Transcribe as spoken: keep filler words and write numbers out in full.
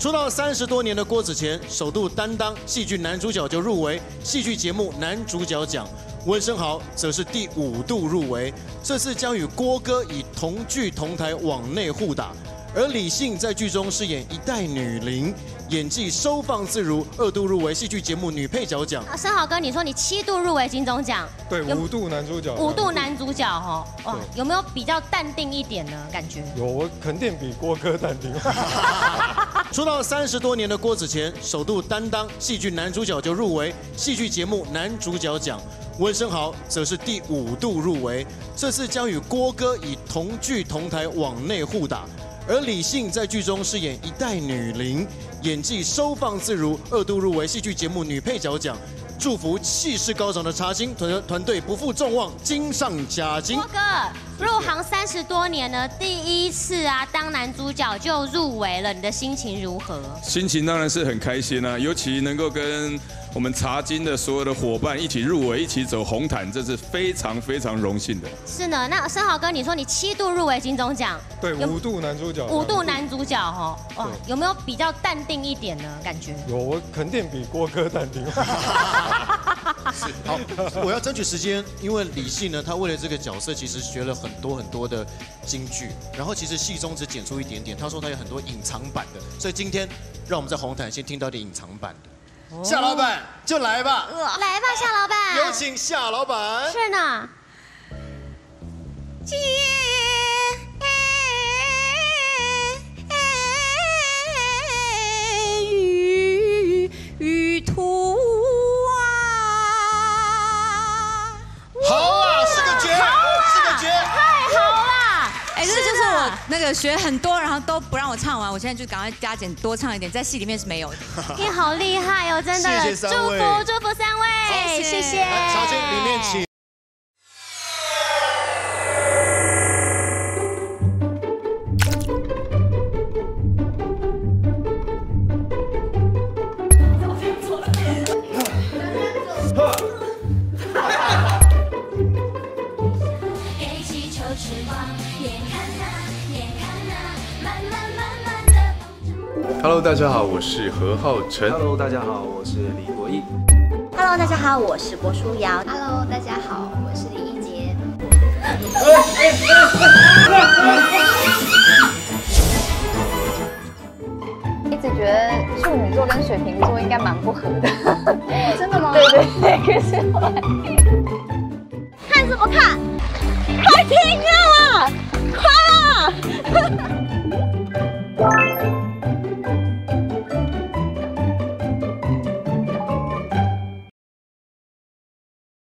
出道三十多年的郭子乾，首度担当戏剧男主角就入围戏剧节目男主角奖。温升豪则是第五度入围，这次将与郭哥以同剧同台往内互打。而李信在剧中饰演一代女伶，演技收放自如，二度入围戏剧节目女配角奖。 升豪哥，你说你七度入围金钟奖， 对，五度男主角， 五度男主角哈，哇，有没有比较淡定一点呢？感觉有，我肯定比郭哥淡定。 出道三十多年的郭子乾，首度担当戏剧男主角就入围戏剧节目男主角奖。温升豪则是第五度入围，这次将与郭哥以同剧同台往内互打。而李信在剧中饰演一代女伶，演技收放自如，二度入围戏剧节目女配角奖。祝福气势高涨的茶金团团队不负众望，金上加金。 郭哥入行三十多年了，第一次啊当男主角就入围了，你的心情如何？ 心情当然是很开心啊，尤其能够跟我们茶金的所有的伙伴一起入围，一起走红毯，这是非常非常荣幸的。 是呢，那升豪哥，你说你七度入围金钟奖， 对，五度男主角， 五度男主角哈，哇，有没有比较淡定一点呢？感觉有，我肯定比郭哥淡定。 是好，我要争取时间，因为李信呢，他为了这个角色，其实学了很多很多的京剧，然后其实戏中只剪出一点点，他说他有很多隐藏版的，所以今天让我们在红毯先听到点隐藏版的。夏老板就来吧， 来吧，夏老板， 有请夏老板。 是呢。街与与途啊， 好啊，是个绝，是个绝， 太好了！ 哎，这就是我那个学很多，然后都不让我唱完，我现在就赶快加减多唱一点，在戏里面是没有的。 你好厉害哦，真的！ 谢谢三位， 祝福祝福三位，谢谢。 茶金里面请。 Hello， 大家好，我是何浩晨。 Hello， 大家好，我是李国毅。 Hello， 大家好，我是郭书瑶。Hello， 大家好，我是李一洁。一直觉得处女座跟水瓶座应该蛮不合的。真的吗？对对对，可是后来看什么看？快停啊！